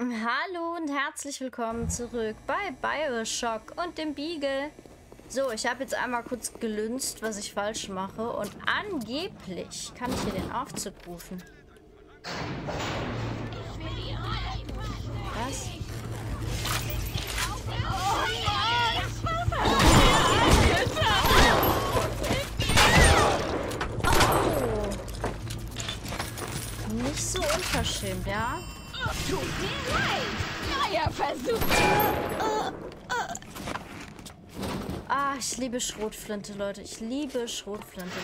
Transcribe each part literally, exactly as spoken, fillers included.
Hallo und herzlich willkommen zurück bei BioShock und dem Beagle. So, ich habe jetzt einmal kurz gelünzt, was ich falsch mache. Und angeblich kann ich hier den Aufzug rufen. Was? Oh. Nicht so unverschämt, ja? Tut mir leid. Neuer Versuch. Ah, ich liebe Schrotflinte, Leute. Ich liebe Schrotflinte.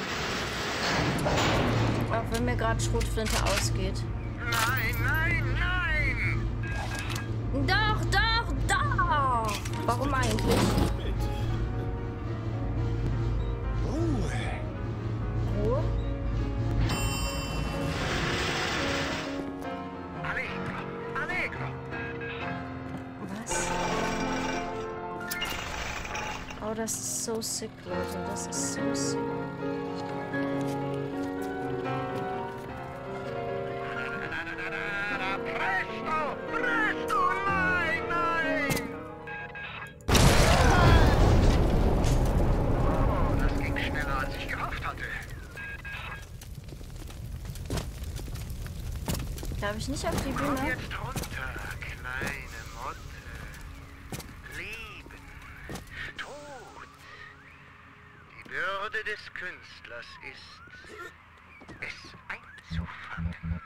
Auch wenn mir gerade Schrotflinte ausgeht. Nein, nein, nein! Doch, doch, doch! Warum eigentlich? Ruhe! Ruhe? Allegro, allegro! Was? Oh, das ist so sick, Leute. Das ist so sick. Presto, presto, nein, nein! Oh, das ging schneller, als ich gehofft hatte. Darf ich nicht auf die Komm Bühne? jetzt runter, kleine Motte. Leben, Tod. Die Bürde des Künstlers ist, es einzufangen.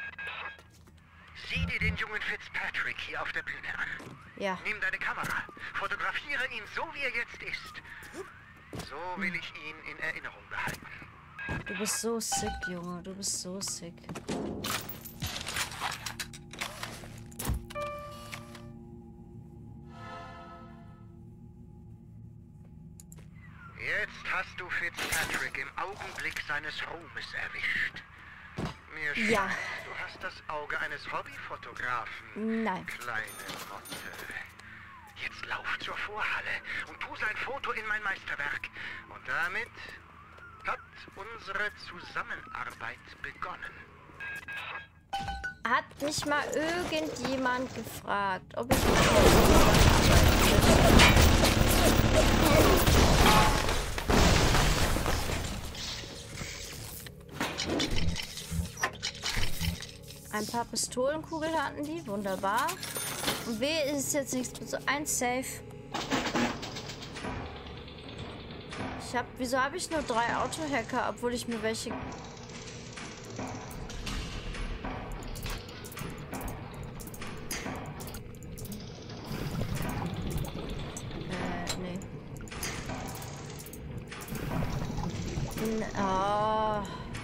Sieh dir den jungen Fitzpatrick hier auf der Bühne an. Ja. Nimm deine Kamera, fotografiere ihn so, wie er jetzt ist. So will ich ihn in Erinnerung behalten. Du bist so sick, Junge. Du bist so sick. Jetzt hast du Fitzpatrick im Augenblick seines Ruhmes erwischt. Mir scheint, Ja. du hast das Auge eines Hobbyfotografen. Nein. Kleine Motte. Jetzt lauf zur Vorhalle und tu sein Foto in mein Meisterwerk. Und damit hat unsere Zusammenarbeit begonnen. Hat mich mal irgendjemand gefragt, ob ich mit zusammenarbeiten will? Ein paar Pistolenkugeln hatten die, wunderbar. Und W ist jetzt nichts, so ein Safe. Ich hab, wieso habe ich nur drei Autohacker, obwohl ich mir welche... Äh, nee. N oh.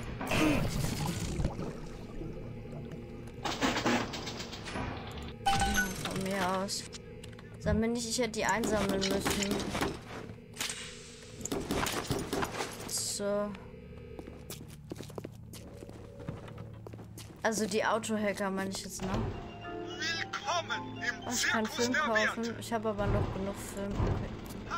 Von mir aus. Sag mir nicht, ich hätte die einsammeln müssen. So. Also die Autohacker meine ich jetzt, ne? Willkommen im Oh, ich kann Film kaufen. Ich habe aber noch genug Film. Okay.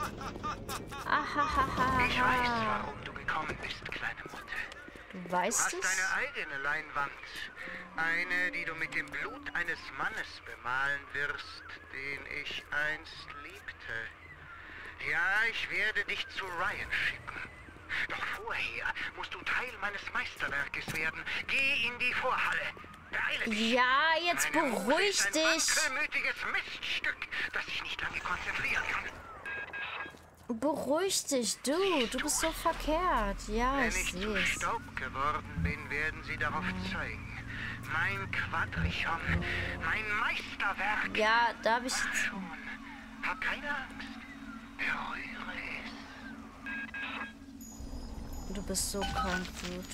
Ahahaha. Ich weiß, warum du gekommen bist, kleine Motte. Du Du weißt hast es? deine eigene Leinwand. Eine, die du mit dem Blut eines Mannes bemalen wirst, den ich einst liebte. Ja, ich werde dich zu Ryan schicken. Doch vorher musst du Teil meines Meisterwerkes werden. Geh in die Vorhalle. Beeile dich. Ja, jetzt Meine Muse beruhig ist ein dich. wankelmütiges Miststück, das sich nicht lange konzentrieren kann. Beruhig dich, du. Du bist so verkehrt. Ja, Wenn ich ich zu sehe es. Staub geworden bin, werden sie darauf zeigen. Mein Quadrichon, mein Meisterwerk. Ja, da habe ich Mach jetzt... schon. Hab keine Angst. Berühre es. Du bist so krank, gut.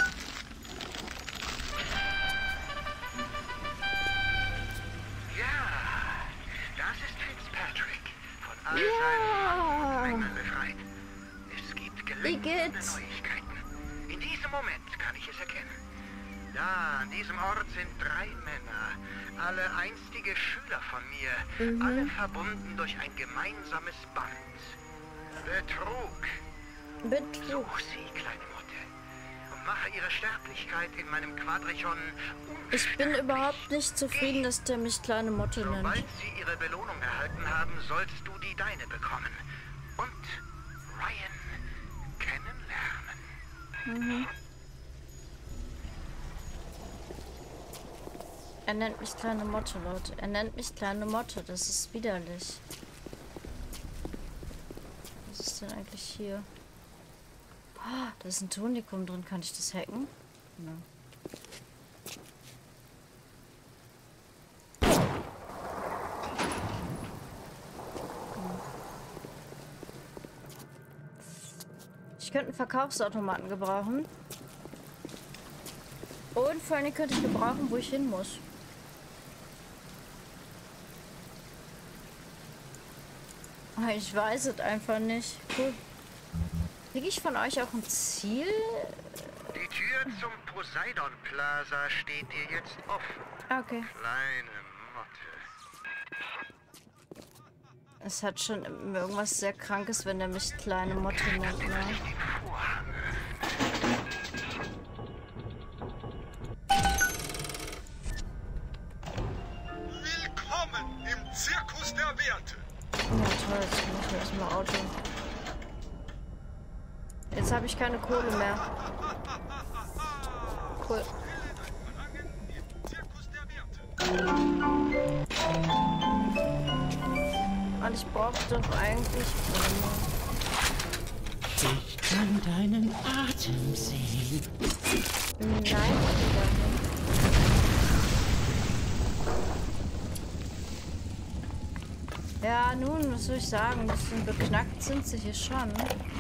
Ja, das ist Fitzpatrick. Von all Ja. seinen Mängeln befreit. Es gibt Wie glänzende geht's? Neuigkeiten. In diesem Moment kann ich es erkennen. Da, an diesem Ort sind drei Männer, alle einstige Schüler von mir, Mhm. alle verbunden durch ein gemeinsames Band. Betrug. Betrug. Such sie, kleine Motte. Und Mache ihre Sterblichkeit in meinem Quadrichon Ich bin überhaupt nicht zufrieden, dass der mich kleine Motte nennt. Sobald sie ihre Belohnung erhalten haben, sollst du die deine bekommen. Und Ryan kennenlernen. Mhm. Er nennt mich kleine Motte, Leute. Er nennt mich kleine Motte. Das ist widerlich. Was ist denn eigentlich hier? Oh, da ist ein Tonikum drin. Kann ich das hacken? Ja. Ich könnte einen Verkaufsautomaten gebrauchen. Und vor allem könnte ich gebrauchen, wo ich hin muss. Ich weiß es einfach nicht. Cool. Kriege ich von euch auch ein Ziel? Die Tür zum Poseidon Plaza steht dir jetzt offen. Okay. Kleine Motte. Es hat schon irgendwas sehr Krankes, wenn er mich kleine Motte nennt. Ne? Den Vorhang Willkommen im Zirkus der Werte. Ja toll, jetzt muss ich erstmal Auto. Jetzt habe ich keine Kohle mehr. Cool. Und ich brauche doch eigentlich... Ich kann deinen Atem sehen. Nein, wieder nicht. Ja, nun, was soll ich sagen? Ein bisschen beknackt sind sie hier schon.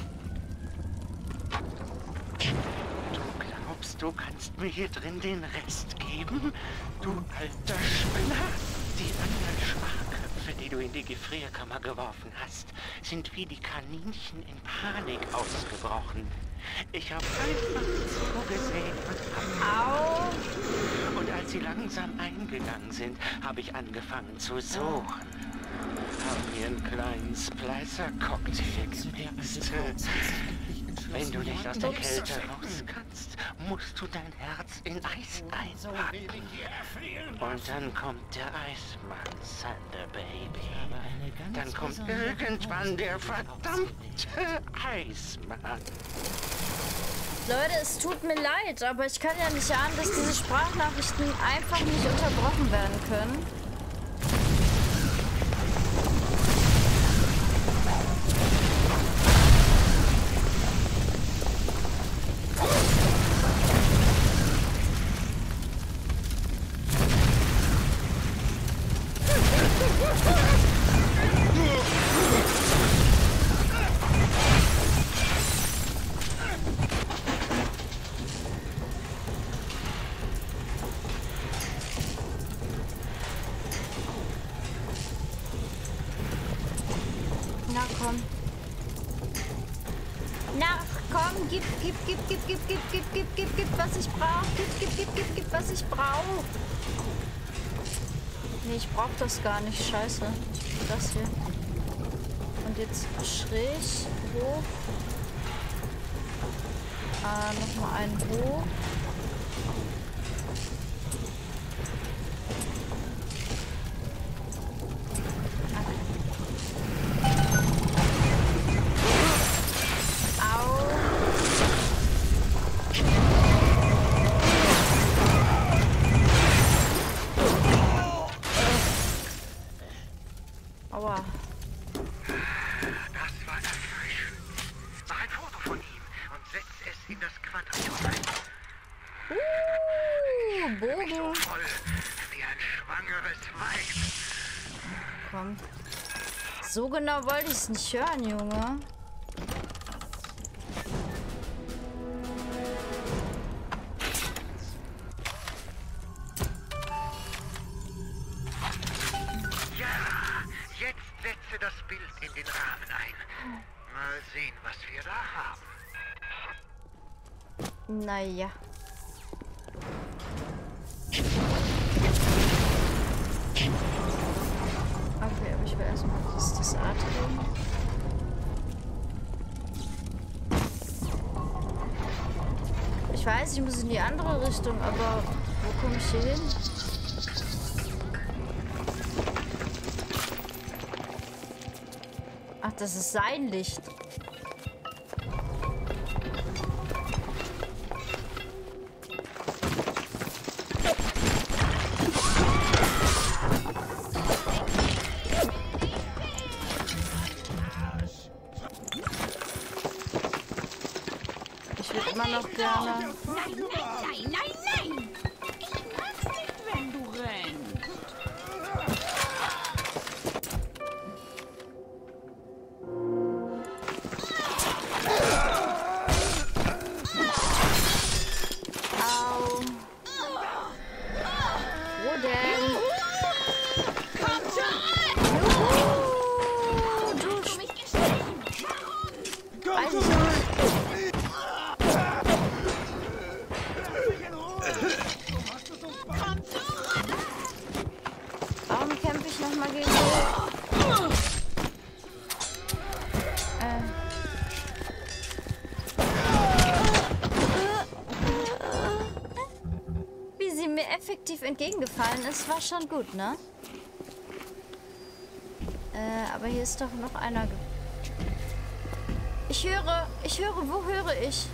Du glaubst, du kannst mir hier drin den Rest geben? Du alter Spinner! Die anderen Schwachköpfe, die du in die Gefrierkammer geworfen hast, sind wie die Kaninchen in Panik ausgebrochen. Ich habe einfach zugesehen und hab... Au! Und als sie langsam eingegangen sind, habe ich angefangen zu suchen. Haben mir einen kleinen Splicer-Cocktail gemixt. Wenn du nicht aus der Kälte raus kannst, musst du dein Herz in Eis einpacken. Und dann kommt der Eismann, Thunder Baby. Dann kommt irgendwann der verdammte Eismann. Leute, es tut mir leid, aber ich kann ja nicht ahnen, dass diese Sprachnachrichten einfach nicht unterbrochen werden können. Na komm. Na komm, gib, gib, gib, gib, gib, gib, gib, gib, gib, gib, was ich brauche. Gib, gib, gib, gib, gib, was ich brauche. Nee, ich brauche das gar nicht. Scheiße. Das hier. Und jetzt schräg hoch. Ah, nochmal einen hoch. Bogen. Voll wie ein schwangeres Weib. Komm. So genau wollte ich es nicht hören, Junge. Ja, jetzt setze das Bild in den Rahmen ein. Mal sehen, was wir da haben. Naja. Okay, aber ich will erstmal das, das Atrium. Ich Ich weiß, ich muss in die andere Richtung, aber wo komme ich hier hin? Ach, das ist sein Licht. Ich würde immer noch gerne... Nein, nein, nein, nein, nein! Ich mag's nicht, wenn du rennst. Au. Wo denn? Komm schon! Juhu. Du Du mich geschrieben! Warum? weiß ich nicht. Komm zurück! Warum kämpfe ich nochmal gegen die? Äh. Wie sie mir effektiv entgegengefallen ist, war schon gut, ne? Äh, aber hier ist doch noch einer. ge- Ich höre, ich höre, wo höre ich?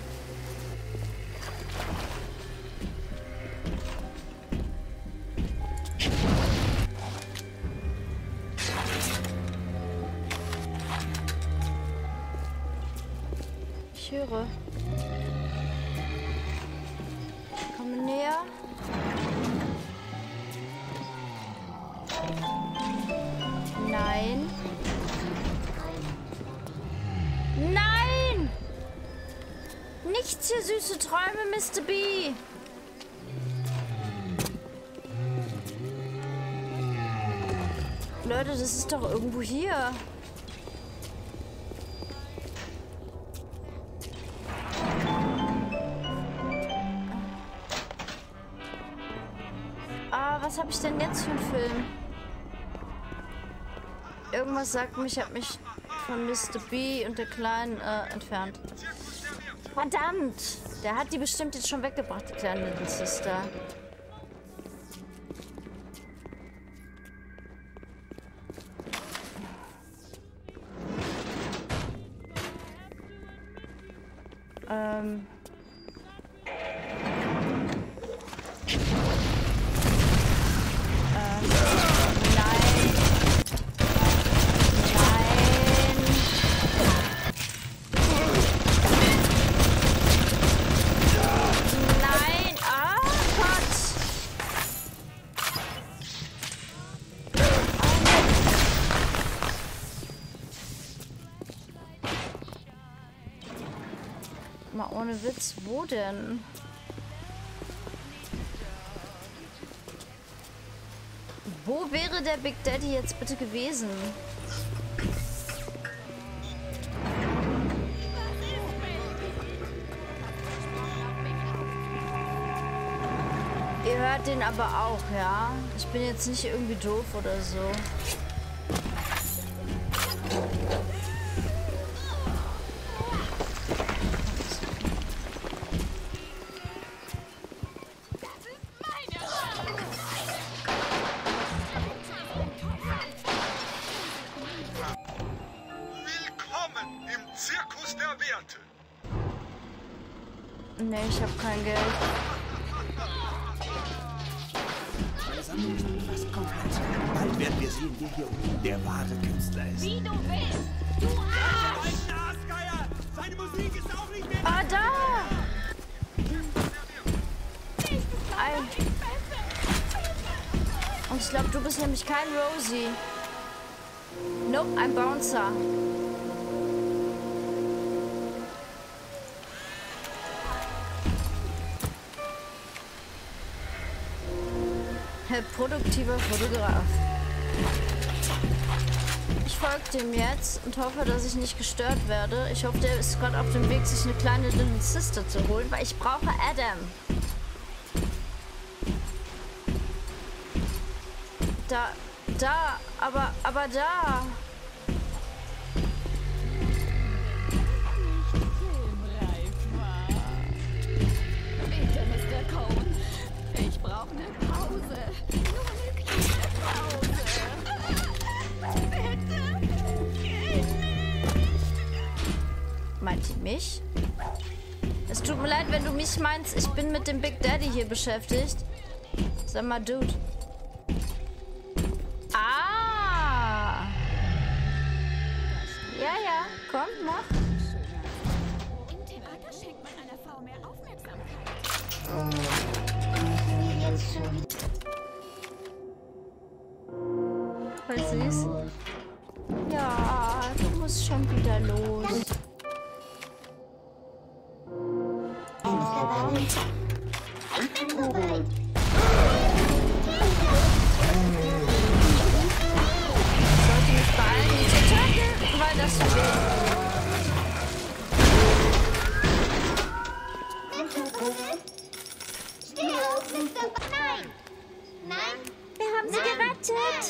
Ich höre. Ich komme näher. Nein. Nein! Nichts hier, süße Träume, Mister B. Leute, das ist doch irgendwo hier. Ah, was habe ich denn jetzt für einen Film? Irgendwas sagt mir, ich habe mich von Mister B und der Kleinen äh, entfernt. Verdammt! Der hat die bestimmt jetzt schon weggebracht, die kleine Little Sister. Ähm... Mal ohne Witz, wo denn? Wo wäre der Big Daddy jetzt bitte gewesen? Ihr hört den aber auch, ja? Ich bin jetzt nicht irgendwie doof oder so. Willkommen im Zirkus der Werte. Nee, ich habe kein Geld. Meine Sammlung ist fast komplett. Bald werden wir sehen, wer hier unten der wahre Künstler ist. Wie du willst! Du Arsch! Seine Musik ist auch nicht mehr... Ah, da! Ein. Und ich glaube, du bist nämlich kein Rosie. Nope, ein Bouncer. Herr produktiver Fotograf. Ich folge dem jetzt und hoffe, dass ich nicht gestört werde. Ich hoffe, der ist gerade auf dem Weg, sich eine kleine Little Sister zu holen, weil ich brauche Adam. Da, da, aber, aber da. Pause. Nur eine kleine Pause. Bitte. Geh nicht. Meint ihr mich? Es tut mir leid, wenn du mich meinst. Ich bin mit dem Big Daddy hier beschäftigt. Sag mal, Dude. Ah! Ja, ja. Komm, mach. Im Theater schenkt man einer Frau mehr Aufmerksamkeit. Voll süß. Ja, du musst schon wieder los. Sollte mich beeilen, die zu töten, weil das Steh auf, Mister Ba- Nein! Nein! Wir haben sie gerettet.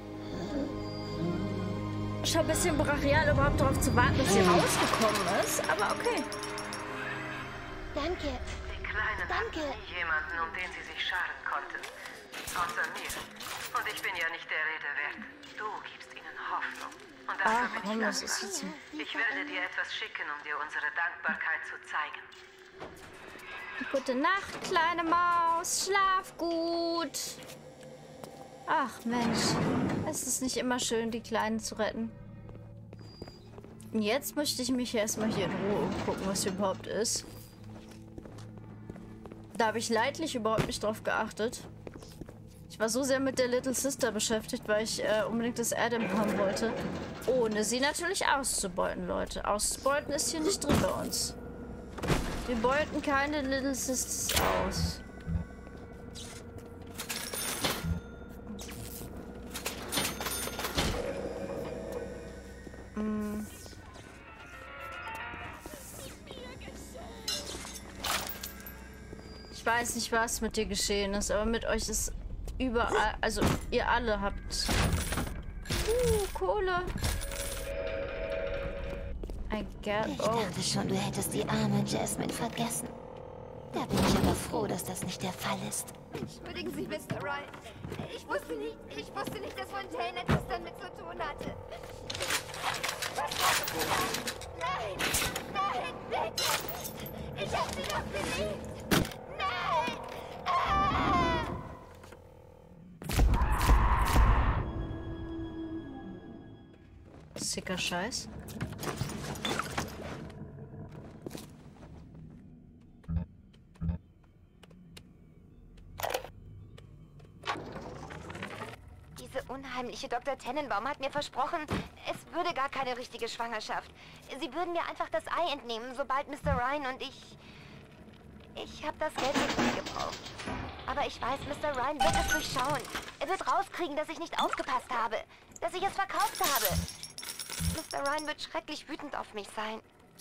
Schon ein bisschen brachial, überhaupt darauf zu warten, bis sie rausgekommen ist. Aber okay. Danke. Die Kleinen Danke. hatten nie jemanden, um den sie sich scharen konnten. Außer mir. Und ich bin ja nicht der Rede wert. Du gibst ihnen Hoffnung. Und dafür Ach bin komm, ich das ist dankbar. jetzt... Ich werde dir etwas schicken, um dir unsere Dankbarkeit zu zeigen. Gute Nacht, kleine Maus. Schlaf gut. Ach Mensch. Es ist nicht immer schön, die Kleinen zu retten. Und jetzt möchte ich mich erstmal hier in Ruhe umgucken, was hier überhaupt ist. Da habe ich leidlich überhaupt nicht drauf geachtet. Ich war so sehr mit der Little Sister beschäftigt, weil ich äh, unbedingt das Adam haben wollte. Ohne sie natürlich auszubeuten, Leute. Ausbeuten ist hier nicht drin bei uns. Wir beuten keine Little Sisters aus. Mm. Ich weiß nicht, was mit dir geschehen ist, aber mit euch ist überall, also ihr alle habt uh, Kohle. I get, Ich oh. dachte schon, du hättest die arme Jasmine vergessen. Da bin ich aber froh, dass das nicht der Fall ist. Entschuldigen Sie, Mister Ryan. Ich wusste nicht, ich wusste nicht, dass Fontaine etwas damit zu tun hatte. Was hast du gemacht? Nein, nein, bitte. Ich hab sie doch geliebt. Nein. Ah! Sicker Scheiß. Diese unheimliche Doktor Tennenbaum hat mir versprochen, es würde gar keine richtige Schwangerschaft. Sie würden mir einfach das Ei entnehmen, sobald Mister Ryan und ich... Ich habe das Geld nicht mehr gebraucht. Aber ich weiß, Mister Ryan wird es durchschauen. Er wird rauskriegen, dass ich nicht aufgepasst habe. Dass ich es verkauft habe. Mister Ryan wird schrecklich wütend auf mich sein.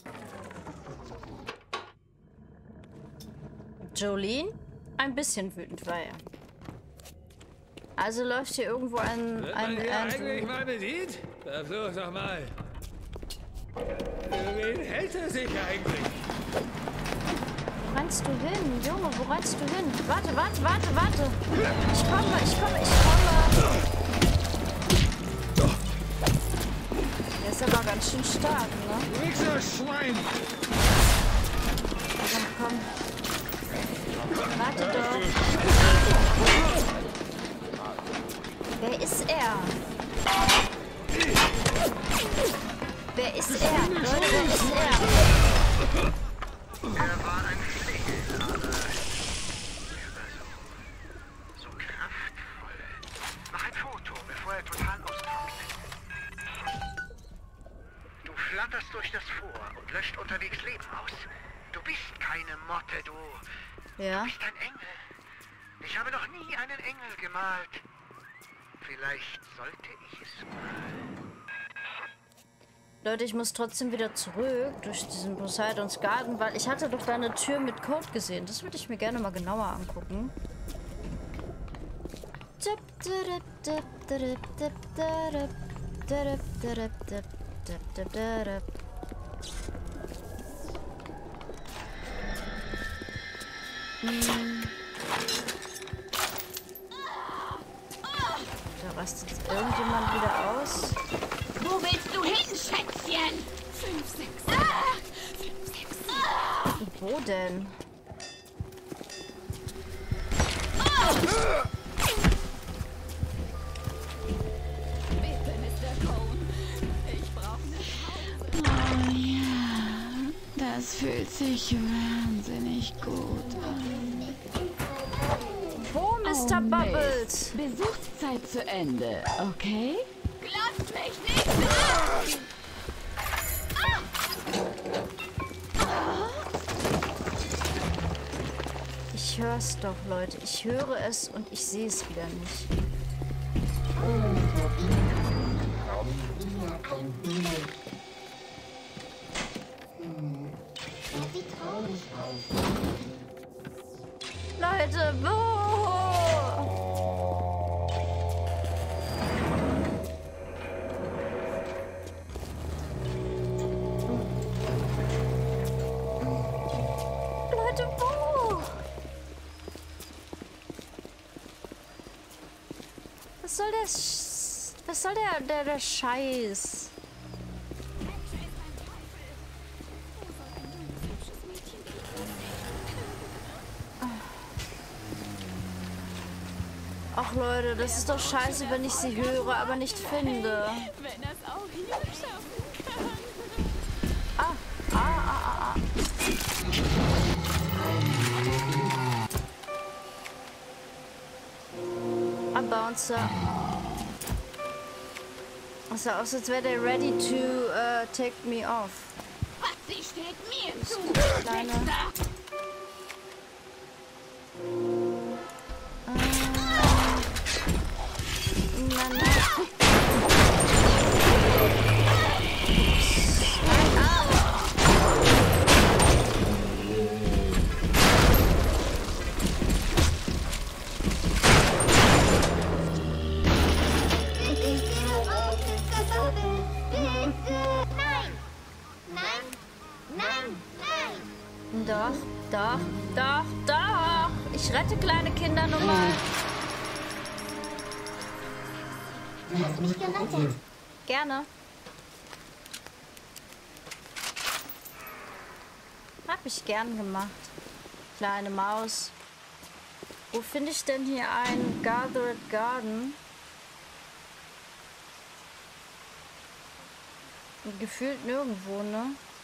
Jolene? Ein bisschen wütend war er. Also läuft hier irgendwo ein... Wird ein, man hier ein eigentlich mal bedient? Versuch doch mal. Für wen hält er sich eigentlich? Wo rennst du hin? Junge, wo rennst du hin? Warte, warte, warte, warte. Ich komme, ich komme, ich komme. Der ist aber ganz schön stark, ne? Wichser Schwein! Komm, komm. Warte doch. Wer ist er? Wer ist er? Leute, wer ist er? Er war ein Flegel, aber er war so, so kraftvoll. Mach ein Foto, bevor er total austrocknet. Du flatterst durch das Vor und löscht unterwegs Leben aus. Du bist keine Motte, du. Ja. Du bist ein Engel. Ich habe noch nie einen Engel gemalt. Vielleicht sollte ich es mal. Leute, ich muss trotzdem wieder zurück durch diesen Poseidons Garten, weil ich hatte doch da eine Tür mit Code gesehen. Das würde ich mir gerne mal genauer angucken. Hm. rastet irgendjemand wieder aus? Wo willst du hin, Schätzchen? Fünf, sechs. Ah! Fünf, sechs. Ah! Wo denn? Ah! Bitte, Mister Cone. Ich brauche eine Pause. Oh ja, das fühlt sich wahnsinnig gut an. Wo, Mister Oh, Bubbles? Besuchszeit zu Ende, okay? Lasst mich nicht los! Ich höre es doch, Leute. Ich höre es und ich sehe es wieder nicht. Leute, wo? Leute, wo? Was soll der Sch Was soll der, der, der Scheiß? Ach Leute, das ist doch scheiße, wenn ich sie höre, aber nicht finde. Wenn er es auch hier schaffen kann. Ah, ah, ah, ah, ah. A Bouncer. Es sah aus, als wäre der ready to uh, take me off. Was, sie steht mir zu, Kleine. Mister. Na, na. Doch, doch, doch, doch. Ich rette kleine Kinder nun mal. Du hast mich gerettet. Gerne. Hab ich gern gemacht. Kleine Maus. Wo finde ich denn hier einen Gathered Garden? Gefühlt nirgendwo, ne?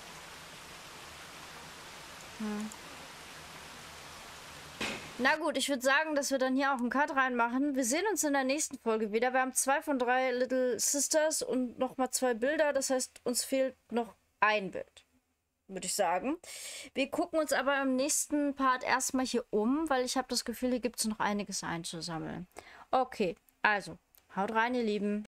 Hm. Na gut, ich würde sagen, dass wir dann hier auch einen Cut reinmachen. Wir sehen uns in der nächsten Folge wieder. Wir haben zwei von drei Little Sisters und nochmal zwei Bilder. Das heißt, uns fehlt noch ein Bild, würde ich sagen. Wir gucken uns aber im nächsten Part erstmal hier um, weil ich habe das Gefühl, hier gibt es noch einiges einzusammeln. Okay, also, haut rein, ihr Lieben.